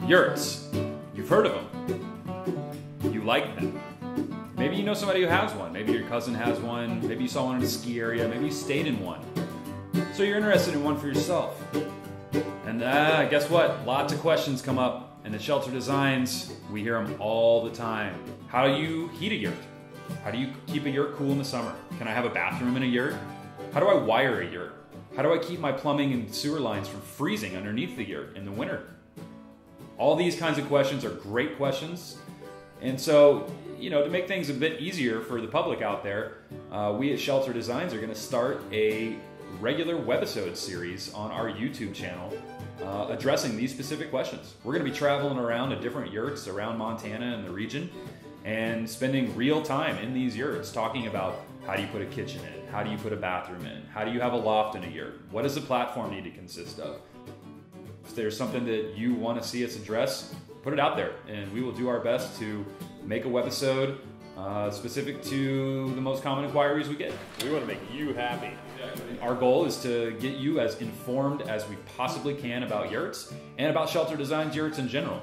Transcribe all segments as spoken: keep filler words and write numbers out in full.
Yurts. You've heard of them. You like them. Maybe you know somebody who has one. Maybe your cousin has one. Maybe you saw one in a ski area. Maybe you stayed in one. So you're interested in one for yourself. And uh, guess what? Lots of questions come up. And at Shelter Designs, we hear them all the time. How do you heat a yurt? How do you keep a yurt cool in the summer? Can I have a bathroom in a yurt? How do I wire a yurt? How do I keep my plumbing and sewer lines from freezing underneath the yurt in the winter? All these kinds of questions are great questions. And so, you know, to make things a bit easier for the public out there, uh, we at Shelter Designs are going to start a regular Webisodes series on our YouTube channel uh, addressing these specific questions. We're going to be traveling around to different yurts around Montana and the region and spending real time in these yurts talking about how do you put a kitchen in, how do you put a bathroom in, how do you have a loft in a yurt, what does the platform need to consist of. If there's something that you want to see us address, put it out there and we will do our best to make a webisode uh, specific to the most common inquiries we get. We want to make you happy. Our goal is to get you as informed as we possibly can about yurts and about Shelter Designs yurts in general.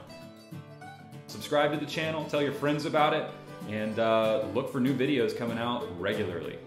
Subscribe to the channel, tell your friends about it, and uh, look for new videos coming out regularly.